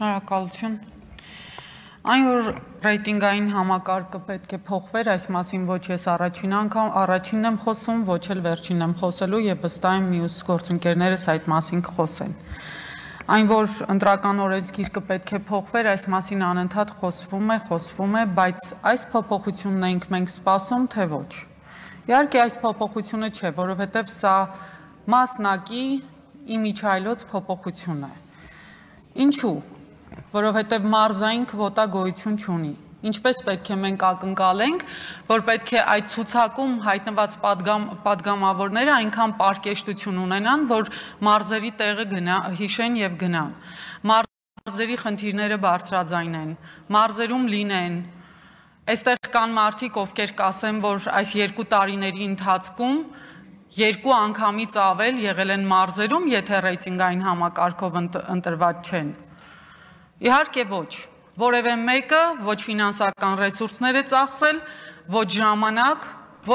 Շնորհակալություն։ Այն որ ռեյտինգային համակարգը պետք է փոխվեր, այս մասին ոչ ես առաջինն եմ խոսում, ոչ էլ վերջինն եմ խոսելու եւ վստահ եմ մյուս գործընկերներս այդ մասին կխոսեն։ Այն որ ընտրական օրենսգիրքը պետք է փոխվեր, այս մասին անընդհատ խոսվում է, բայց այս փոփոխությունն ենք մենք սպասում, թե ոչ։ Իհարկե այս փոփոխությունը չէ, որովհետեւ սա մասնակի իմիջայլոց փոփոխություն է։ Ինչու՞։ Որովհետև մարզային քվոտա գոյություն չունի։ Ինչպես պետք է մենք ակնկալենք, որ պետք է այդ ցուցակում հայտնված պատգամավորները այնքան պարկեշտություն ունենան, որ մարզերի տեղը հիշեն եւ գնան։ Մարզերի խնդիրները բարձրաձայնեն, մարզերում լինեն։ Այստեղ կան մարդիկ, ովքեր կասեն, որ այս 2 տարիների ընթացքում 2 անգամից ավել եղել են մարզերում, եթե ռեյտինգային համակարգով ընտրված չեն։ Իհարկե ոչ, որևէ մեկը ոչ ֆինանսական ռեսուրսներ է ծախսել, ոչ ժամանակ, ոչ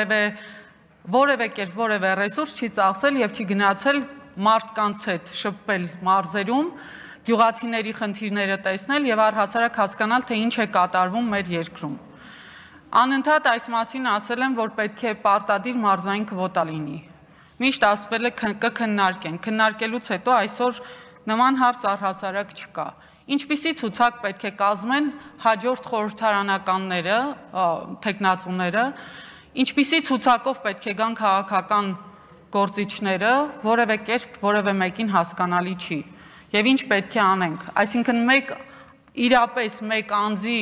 որևէ կերպ որևէ ռեսուրս չի ծախսել եւ չի գնացել մարդկանց հետ շփվել մարզերում, գյուղացիների խնդիրները տեսնել եւ առհասարակ հասկանալ, թե ինչ է կատարվում մեր երկրում։ Անընդհատ այս մասին ասել եմ, որ պետք է պարտադիր մարզային քվոտա լինի։ Միշտ ասվել է կքննարկեն, քննարկելուց հետո այսօր նման հարց առհասարակ չկա։ Ինչպիսի ցուցակ պետք է կազմեն հաջորդ խորհրդարանականները, թեկնածուները, ինչպիսի ցուցակով պետք է գան քաղաքական գործիչները, որևէ կերպ որևէ մեկին հասկանալի չի։ Եվ ինչ պետք է անենք, այսինքն իրապես մեկ անձի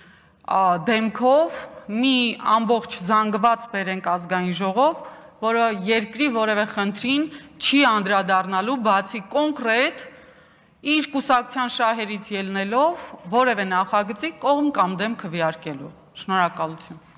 դեմքով մի ամբողջ զանգված բերենք ազգային ժողով, որը երկրի որևէ խնդրին չի անդրադառնալու, բացի կոնկրետ իր կուսակցության շահերից ելնելով որևէ նախագծի կողմ կամ դեմ քվեարկելու։ Շնորհակալություն։